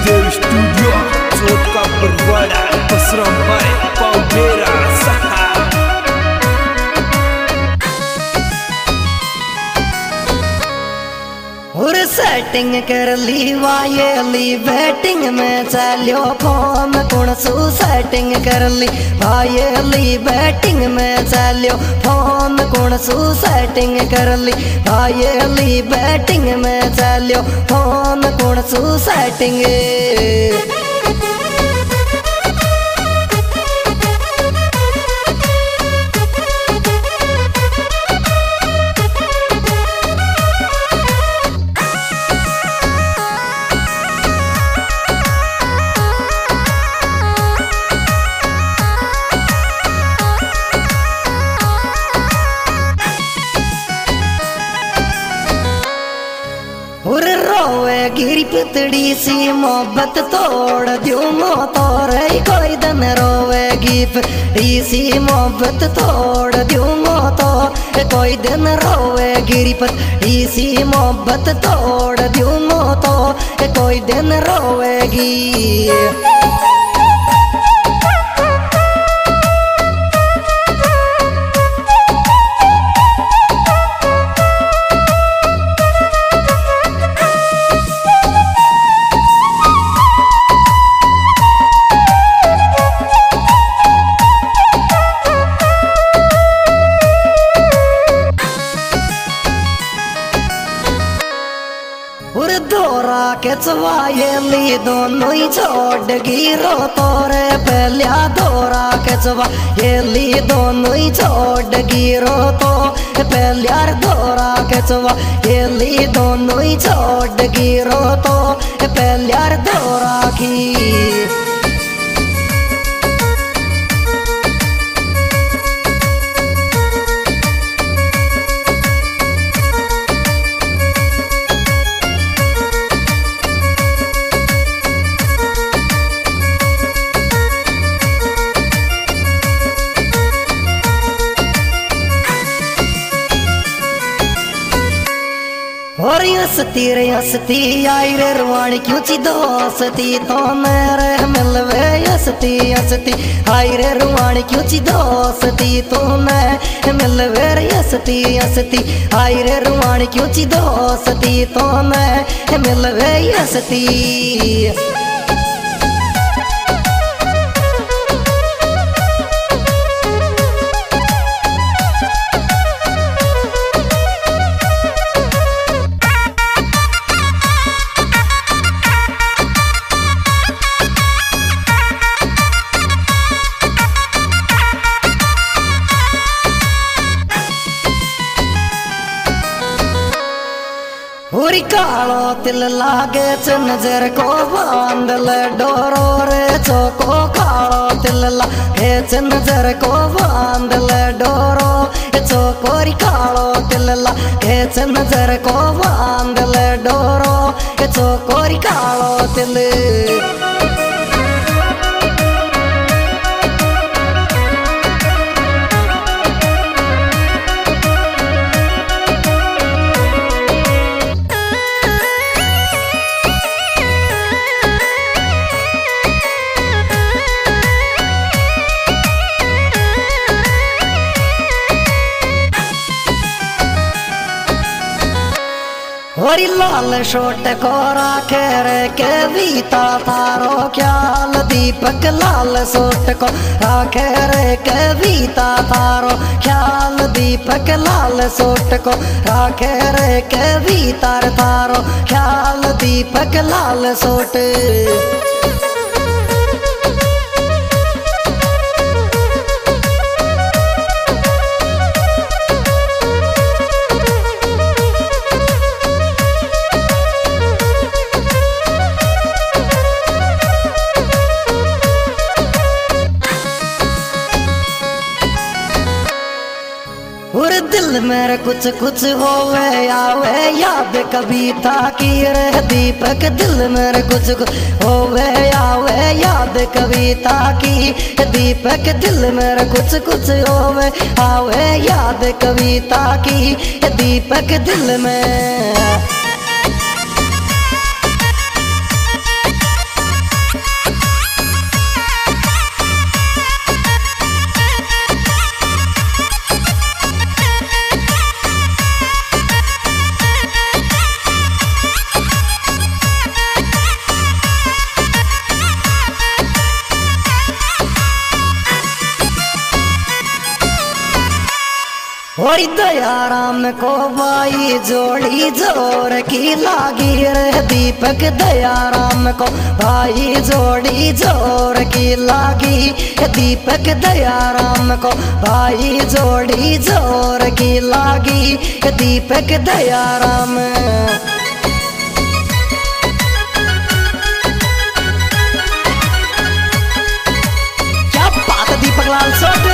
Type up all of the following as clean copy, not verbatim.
Joe Studio, Zot ka berwada, pasram baik, pau bera, saha. और setting कर ली वायली batting में चलियो फोन कौन सू सेटिंग कर ली वायली बैटिंग में चलियो फोन कौन सू सेटिंग कर ली वायली बैटिंग में चलियो फोन कौन सू सेटिंग गिरी पितड़ी सी मोहब्बत तोड़ दूँ मो तोरे कोई दिन रोवेगी पितड़ी सी मोहब्बत तोड़ दूँ मो तो कोई दिन रोवे गिरी पितड़ी सी मोहब्बत तोड़ दूँ मो तो कोई दिन रोवेगी दोरा के चवायली दोनों ही छोड़ गिरो तोरे पहलिया दोरा के चवायली दोनों ही छोड़ गिरो तो पहलिया दोरा के चवायली दोनों ही छोड़ गिरो तो पहलिया दोरा की और हंसती आई रे रुआनी क्यों ची दोस्ती तो मेरे मिलवे हंसती हंसती आई रे रुआनी क्यों ची दोस्ती तो मैं मिलवे हंसती हंसती आई रे रुआनी क्यों ची दोस्ती तो मैं मिलवे हंसती पूरी कालो तिल लागे च नजर को बांध ले डोरो रे चोको कालो तिल लागे च नजर को बांध ले डोरो चोकोरी कालो तिल लागे च नजर को बांध ले डोरो चोकोरी कालो तिल और लाल शोट को राखे रे के बीता तारो ख्याल दीपक लाल शोट को राखे रे के बीता तारो ख्याल दीपक लाल शोट को राखे रे के बीता तारो ख्याल दीपक लाल शोट दिल मेरे कुछ कुछ होवे आवे याद कविता की रे दीपक दिल मेरे कुछ कुछ होवे आवे याद कविता की दीपक दिल मेरे कुछ कुछ होवे आवे याद कविता की दीपक दिल में और दयाराम को भाई जोड़ी जोर की लागी रे दीपक दयाराम को भाई जोड़ी जोर की लागी दीपक दयाराम को भाई जोड़ी जोर की लागी दीपक दयाराम। क्या बात है दीपक लाल सोटे।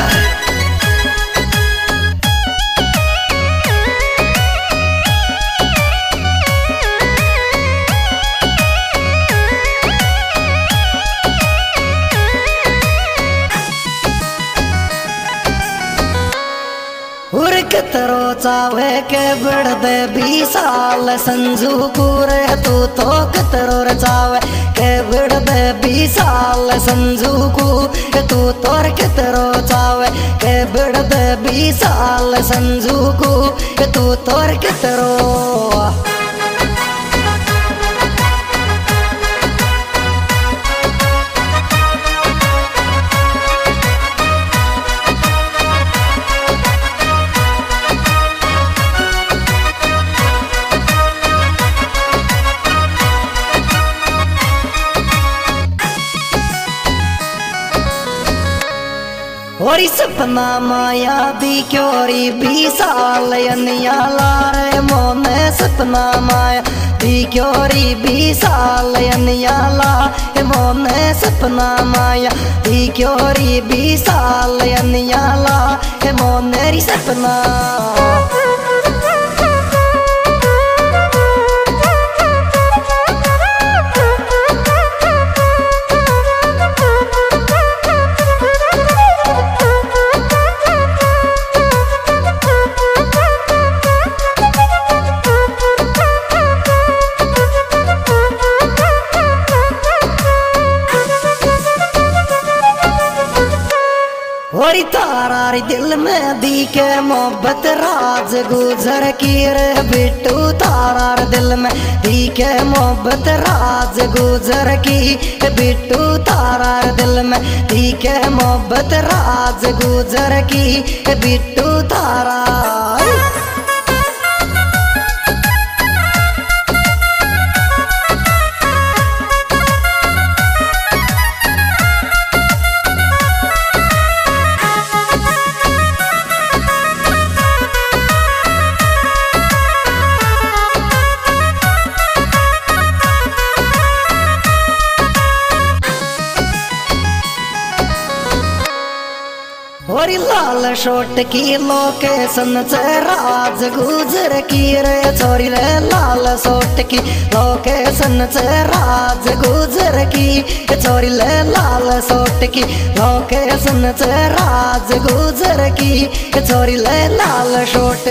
कतरो चावे के बढ़ दे 20 साल संजू पूरे तू तो कतरो चावे के बढ़ दे 20 साल संजू को तू तोर कतरो चावे के बढ़ दे 20 साल संजू को तू तोर कतरो। और सपना माया दी क्योरी 20 साल अनिया लारे मोने सपना माया दी क्योरी 20 साल अनिया ला मोने सपना माया दी क्योरी 20 साल अनिया ला मोने सपना। और तारा दिल में दी के मोहब्बत राज गुजर की रे बिट्टू तारा दिल में दी के मोहब्बत राज गुजर की बिट्टू तारा दिल में दी के मोहब्बत राज गुजर की बिट्टू तारा। और लाल शोट की लोकेशन से राज गुजर की रे छोरी रे लाल शोट की लोकेशन से राज गुजर की छोरी रे लाल शोट की लोकेशन से राज गुजर की छोरी रे लाल शोट।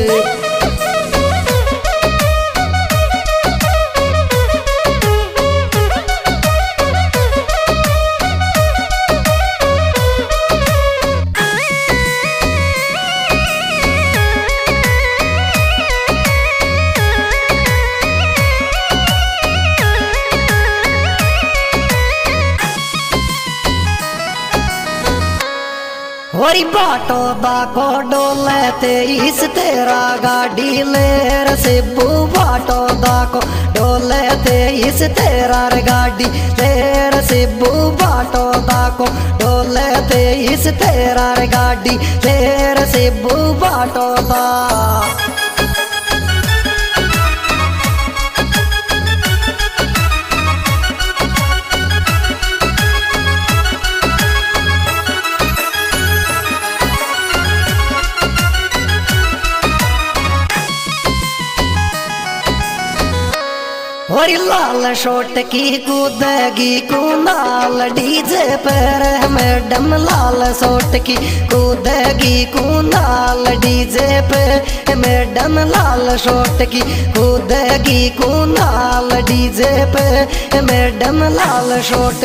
और बाटो दाको डोले तेईस तेरा गाड़ी लेर सिब्बू बाटो दाको डोले तेईस तेरा गाड़ी लेर सिब्बू बाटो दाको डोले तेईस तेरा गाड़ी लेर सिब्बू बाटो दा। और लाल शोट की कूदेगी कुनाल डीजे पर मैडम लाल शोट की कूदेगी कुनाल डीजे पे मैडम लाल शोट की कूदेगी कुनाल डीजे पे मैडम लाल शोट।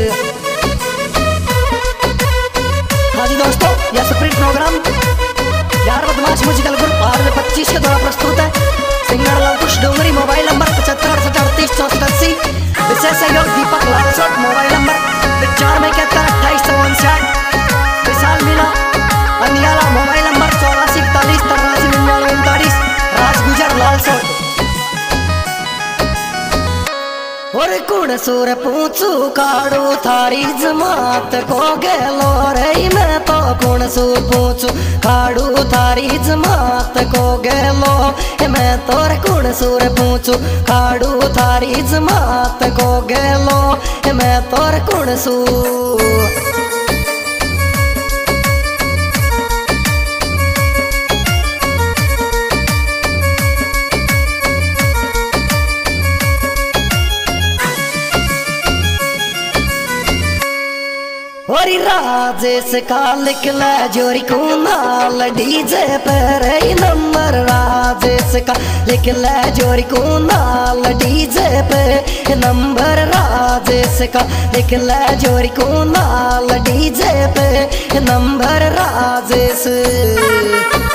हाँ जी दोस्तों, यह स्प्रिट प्रोग्राम यार बदमाश म्यूजिकल ग्रुप 2025 के द्वारा प्रस्तुत है। Singer Lavkush Dongri, mobile number 7568 विशेष सहयोग Deepak Lalsot, mobile number 94 71 28 Vishal Meena Aniyala, mobile number 84 सुर पूछू काड़ू थारी जमात को गेलो रे मैं तो कुण सुर पूछू काड़ू थारी जमात को गेलो मैं तोर कुण सुर पूछू काड़ू थारी जमात को गेलो मैं तोर कुण सुर और राजेश का लिखला जोरी कुनाल डीजे पर नंबर राजेश का लिखला जोरी कुनाल डीजे पे नंबर राजेश का लिखला जोरी कुनाल डीजे पे नंबर राजेश।